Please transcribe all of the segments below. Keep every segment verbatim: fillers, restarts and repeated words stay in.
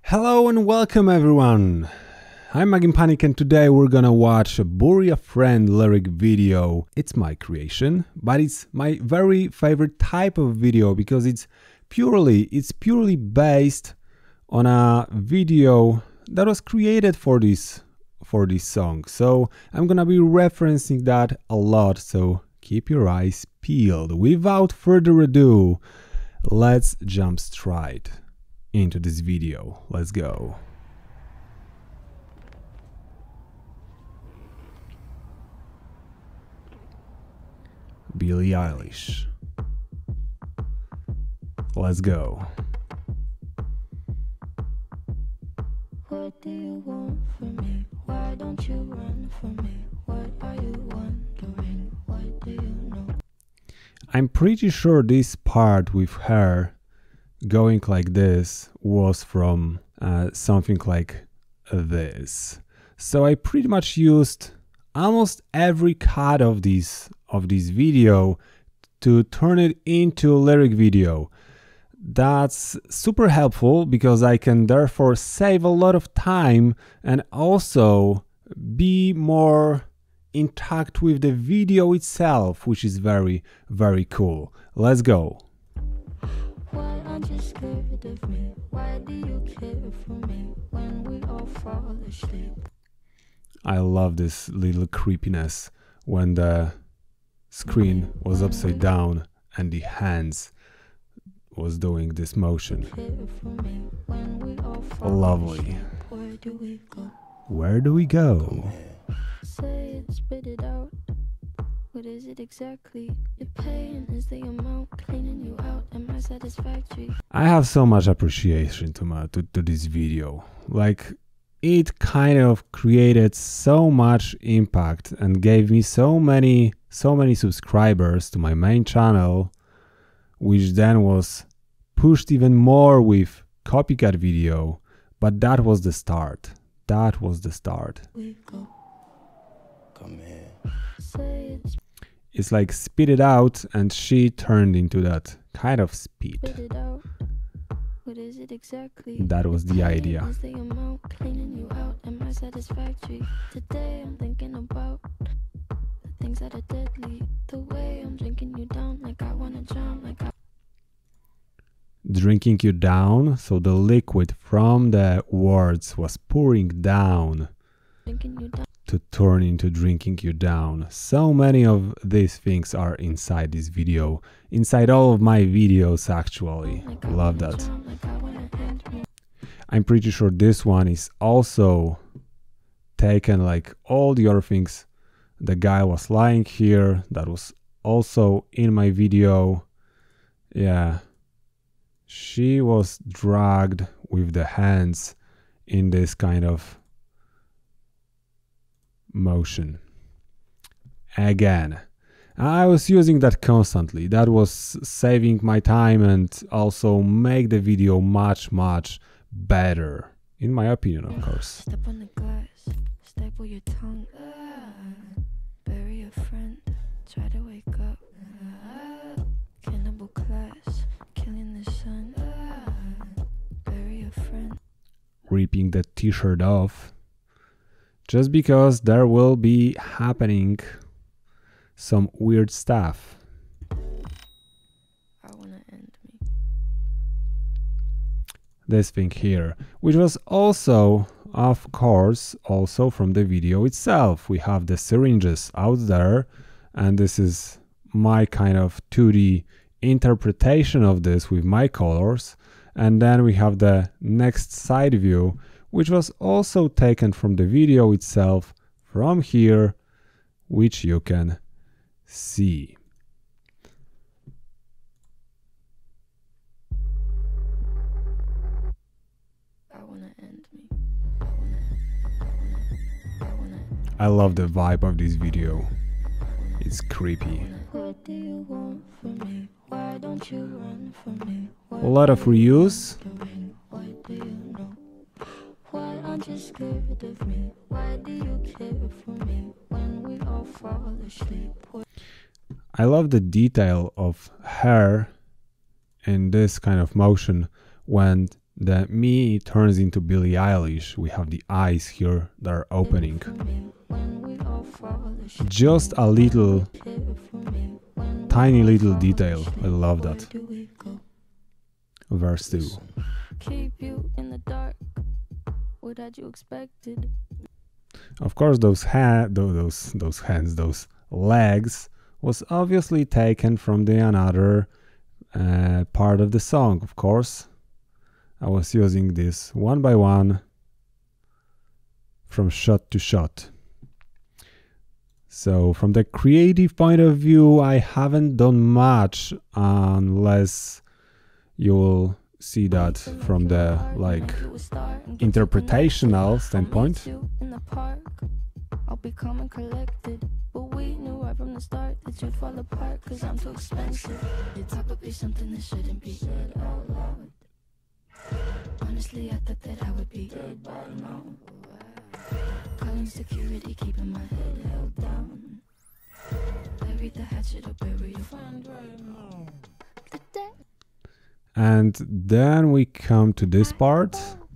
Hello and welcome everyone! I'm Magin Panic and today we're gonna watch a Bury a Friend lyric video. It's my creation, but it's my very favorite type of video because it's purely, it's purely based on a video that was created for this, for this song. So I'm gonna be referencing that a lot, so keep your eyes peeled. Without further ado, let's jump straight into this video. Let's go. Billie Eilish. Let's go. What do you want from me? Why don't you run from me? What are you wondering? What do you know? I'm pretty sure this part with her going like this was from uh, something like this. So I pretty much used almost every cut of this of this video to turn it into a lyric video. That's super helpful because I can therefore save a lot of time and also be more in touch with the video itself, which is very, very cool. Let's go. Why aren't you scared of me? Why do you care for me when we all fall asleep? I love this little creepiness when the screen was upside down and the hands was doing this motion. Lovely. Where do we go? Where do we go? Say it, spit it out. What is it exactly? Your pain is the amount cleaning you out. Am I satisfactory? I have so much appreciation to my to, to this video. Like, it kind of created so much impact and gave me so many so many subscribers to my main channel, which then was pushed even more with copycat video. But that was the start. That was the start. We go. Come here. Say it, It's like spit it out, and she turned into that kind of spit. spit it out. What is it exactly? That was the idea. Is the amount cleaning you out? Am I satisfactory? Today I'm thinking about the things that are deadly. The way I'm drinking you down, like I wanna drown, like I Drinking you down, so the liquid from the words was pouring down drinking you down. to turn into drinking you down. So many of these things are inside this video, inside all of my videos actually. Like I Love wanna that. drown, like I wanna end me. I'm pretty sure this one is also taken like all the other things. The guy was lying here, that was also in my video. Yeah. She was dragged with the hands in this kind of motion. Again, I was using that constantly. That was saving my time and also make the video much, much better. In my opinion, of course. Step on the glass, staple your tongue. Ah, bury a friend, try to wake up. Ah, cannibal class, killing the sun. Ah, bury a friend. Ripping the t-shirt off. Just because there will be happening some weird stuff. I wanna end me. This thing here, which was also, of course, also from the video itself. We have the syringes out there, and this is my kind of two D interpretation of this with my colors. And then we have the next side view, which was also taken from the video itself, from here, which you can see. I wanna end me. I wanna, I wanna, I wanna. I love the vibe of this video. It's creepy. What do you want from me? Why don't you run from me? What A lot of reuse. doing? What do you know? Why aren't you scared of me? Why do you care for me when we all fall asleep? What I love the detail of her in this kind of motion when the me turns into Billie Eilish. We have the eyes here that are opening. Just a little, tiny little detail. I love that. Verse two. Keep you in the dark. What had you expected? Of course, those ha those those hands, those legs, was obviously taken from the another uh, part of the song. Of course, I was using this one by one from shot to shot. So from the creative point of view, I haven't done much unless you'll see that from the like interpretational standpoint. I'll be calm and collected, but we knew right from the start that you'd fall apart, cause I'm too expensive. It's probably something that shouldn't be said out loud. Honestly, I thought that I would be dead by now. Calling security, keeping my head held down. Bury the hatchet or bury your friend right now. And then we come to this part,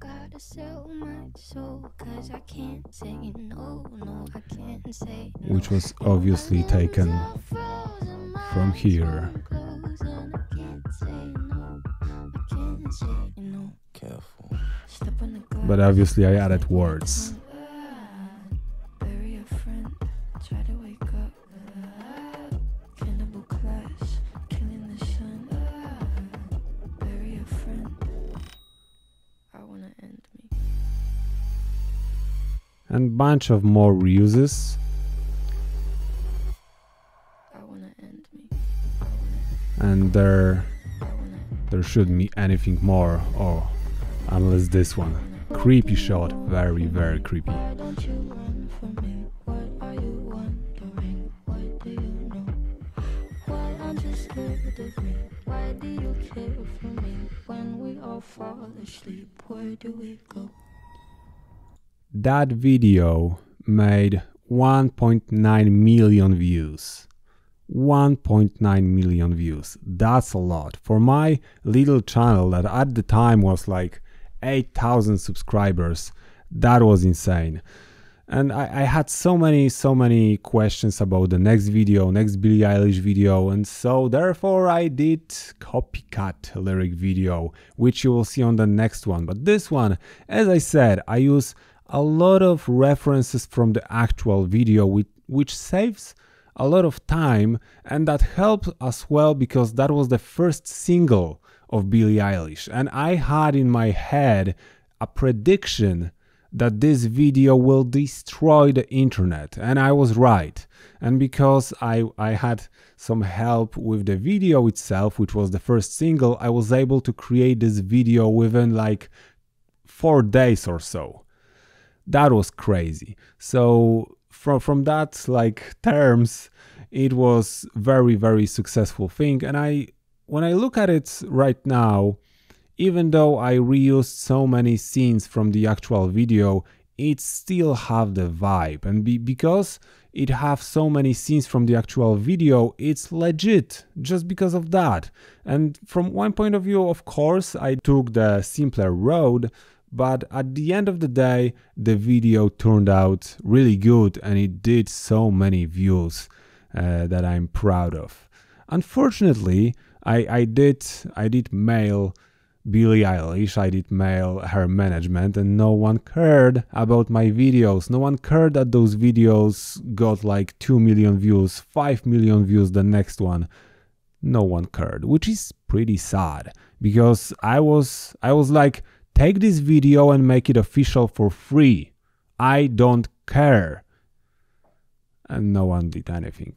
which was obviously taken from here. Careful. But obviously I added words. Bury a friend, try to wake up. Cannibal clash, killing the sun. Bury a friend. I wanna end me. And bunch of more reuses. I wanna end me. And there I wanna there shouldn't be anything more, oh, unless this one. Creepy shot, very very creepy. Why don't you run from me? What are you wondering? What do you know? Why aren't you scared of me? Why do you care for me? When we all fall asleep, where do we go? That video made one point nine million views. one point nine million views. That's a lot. For my little channel that at the time was like eight thousand subscribers, that was insane. And I, I had so many, so many questions about the next video, next Billie Eilish video, and so therefore I did copycat lyric video, which you will see on the next one. But this one, as I said, I use a lot of references from the actual video, which, which saves a lot of time, and that helped as well because that was the first single of Billie Eilish, and I had in my head a prediction that this video will destroy the internet, and I was right. And because I, I had some help with the video itself, which was the first single, I was able to create this video within like four days or so. That was crazy. So from, from that like terms, it was very, very successful thing. And I, when I look at it right now, even though I reused so many scenes from the actual video, it still have the vibe. And be, because it have so many scenes from the actual video, it's legit just because of that. And from one point of view, of course, I took the simpler road, but at the end of the day, the video turned out really good and it did so many views uh, that I'm proud of. Unfortunately, I, I did I did mail Billie Eilish, I did mail her management, and no one cared about my videos. No one cared that those videos got like two million views, five million views the next one. No one cared, which is pretty sad, because I was I was like, take this video and make it official for free. I don't care. And no one did anything.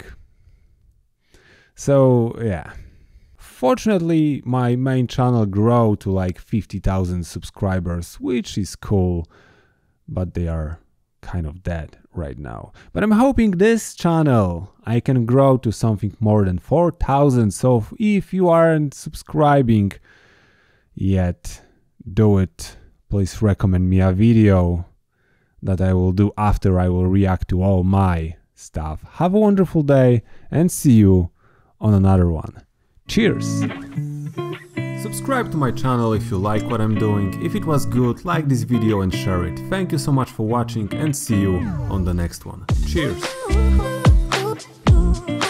So yeah. Fortunately, my main channel grew to like fifty thousand subscribers, which is cool, but they are kind of dead right now. But I'm hoping this channel I can grow to something more than four thousand. So if you aren't subscribing yet, do it. Please recommend me a video that I will do after I will react to all my stuff. Have a wonderful day and see you on another one. Cheers! Subscribe to my channel if you like what I'm doing. If it was good, like this video and share it. Thank you so much for watching and see you on the next one. Cheers!